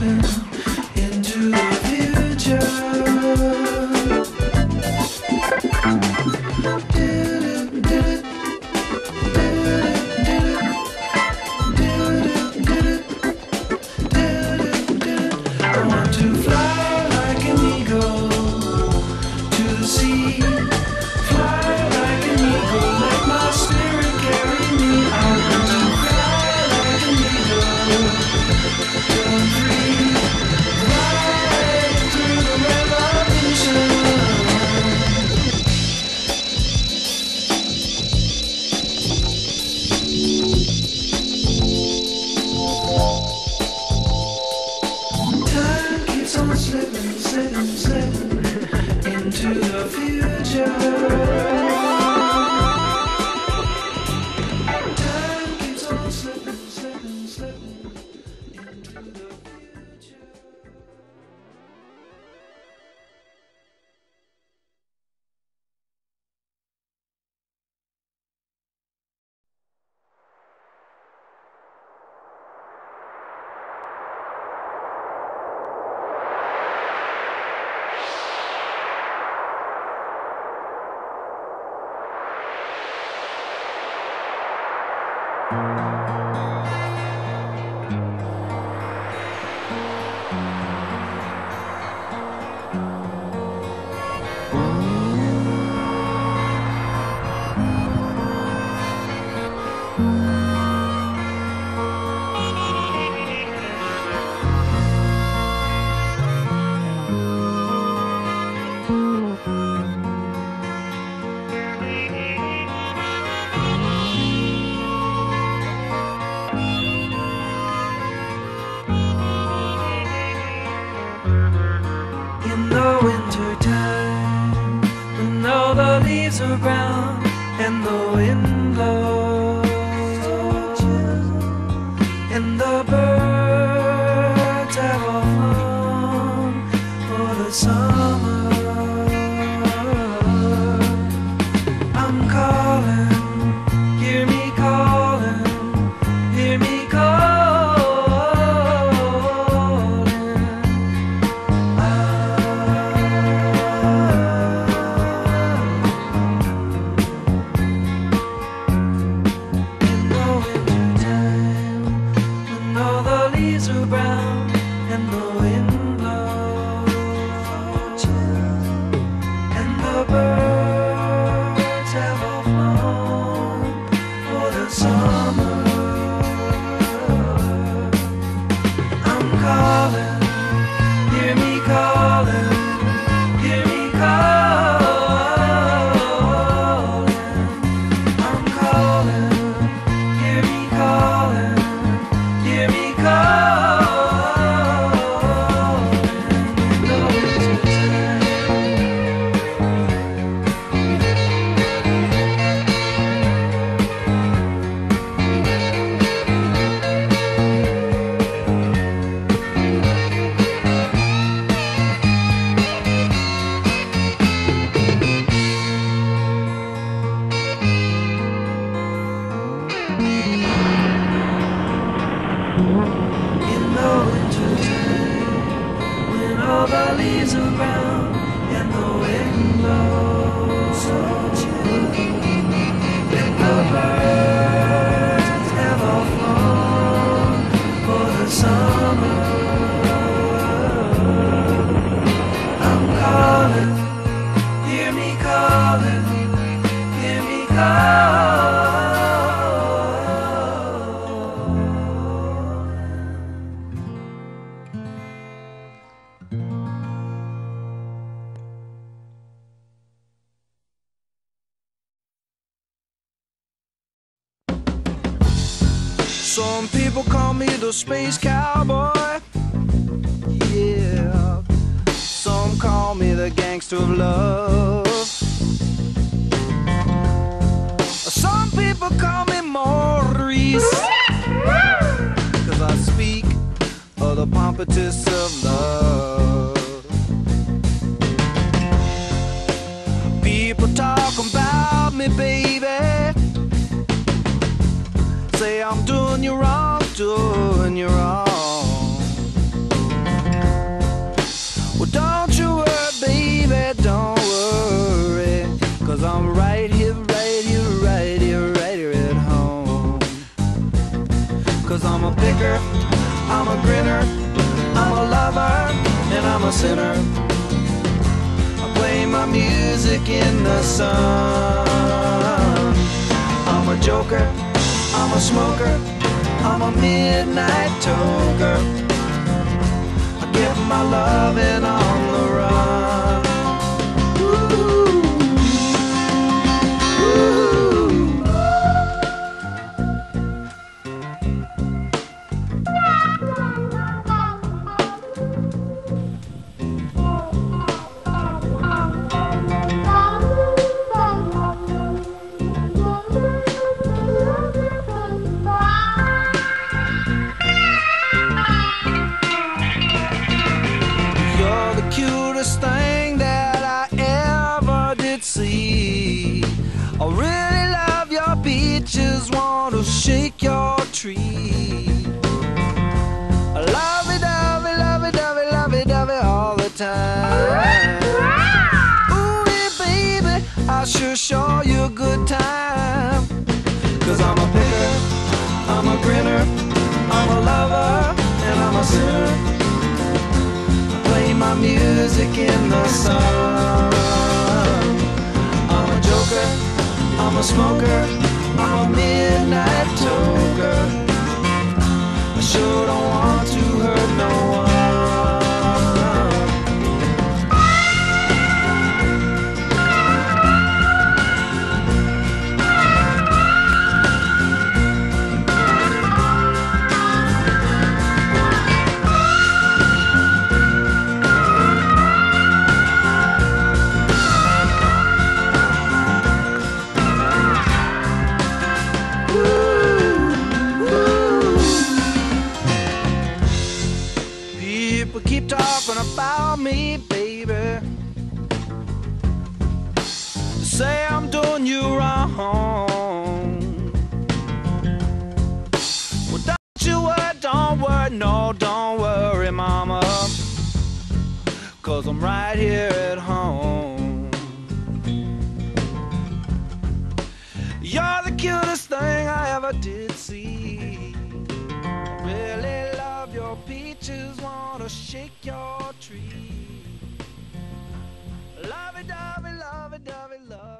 slipping into the future. I want to fly like an eagle to the sea. Fly like an eagle, let my spirit carry me. I want to fly like an eagle, going free. Right through the revolution. Time keeps on slipping, slipping, slipping into the future. Time keeps on slipping, slipping, slipping into the future. In the winter time, when all the leaves are brown and the wind blows, and the birds have all flown for the summer, I'm calling, hear me calling, hear me calling. All the leaves are brown and the wind blows so chill, and the birds have all flown for the summer. I'm calling, hear me calling, hear me calling. Some people call me the space cowboy, yeah. Some call me the gangster of love. Some people call me Maurice, 'cause I speak of the pompatus of love. People talk about me, baby, say I'm doing you wrong, doing you wrong. sinner. I play my music in the sun. I'm a joker, I'm a smoker, I'm a midnight toker. I get my loving on the run. Cutest thing that I ever did see. I really love your beaches, want to shake your tree. I love it, love it, love it, love it, love it, love it all the time. Ooh, yeah, baby, I sure show you a good time. 'Cause I'm a picker, I'm a grinner, I'm a lover, and I'm a sinner. Play my music in the sun. I'm a joker, I'm a smoker, I'm a midnight toker. I sure don't want to hurt no one. People keep talking about me, baby. They say I'm doing you wrong. Well, don't worry, no, don't worry, mama. 'Cause I'm right here at home. You're the cutest thing I ever did see. I really love your peaches, wanna shake your tree. Love it, love it, love it, love it, love it.